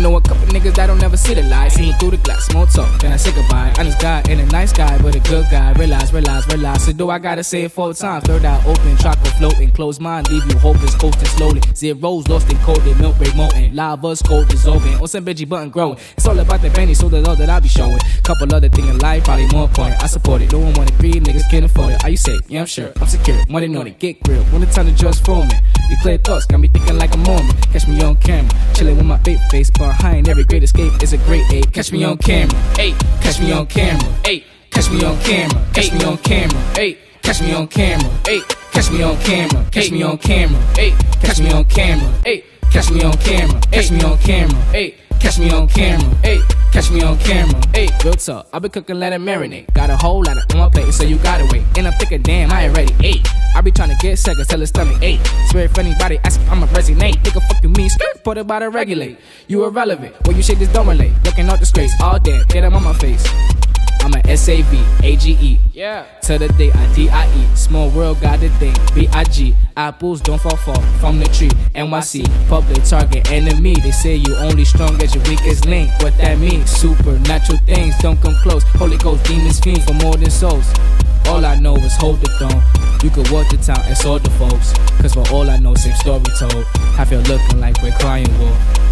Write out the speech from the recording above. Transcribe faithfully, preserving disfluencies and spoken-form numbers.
know a couple niggas that don't never see the light. See me through the glass, small talk, then I say goodbye. Honest guy ain't a nice guy, but a good guy. Realize, realize, realize. So do I gotta say it four times? Third eye open, chocolate floating. Closed mind, leave you hopeless, coasting slowly. Zeros lost and coated, milk break molten. Lava's cold dissolving. On some veggie button growing. It's all about the Benny, so the love that I be showing. Couple other things in life, probably more important. I support it. No one wanna agree, niggas can't afford it. Are you safe? Yeah, I'm sure. I'm secure. Money know to get grilled. When the time to just for me. Your clear thoughts got me thinking like a Mormon. Catch me on camera, chilling with my big face behind every great escape is a great aid. Catch me on camera, ayy. Catch me on camera, ayy. Catch me on camera, catch me on camera, ayy. Catch me on camera, ayy. Catch me on camera, catch me on camera, ayy. Catch me on camera, ayy. Catch me on camera, catch me on camera, ayy. Catch me on camera, ayy. Catch me on camera, ayy. Real talk, I been cooking, let it marinate. Got a whole lot of on my plate, so you gotta wait. And I'm thinking, damn, I ain't ready, ayy. I be trying to get seconds till it's stomach eight. Swear if anybody asks if I'ma resonate, nigga fuck you mean skirt, put about to regulate. You irrelevant, when you shit this don't relate. Looking out disgrace, all dead, get them on my face. I'm a S A V, A G E. Yeah. To the day I D I E. Small world got the thing, B I G. Apples don't fall far from the tree. N Y C, public target enemy. They say you only strong as your weakest link. What that means? Supernatural things don't come close. Holy Ghost, demons, fiends for more than souls. All I know is hold the throne. You could walk the town and sword the folks. Cause for all I know, same story told. I feel looking like we're crying wolf.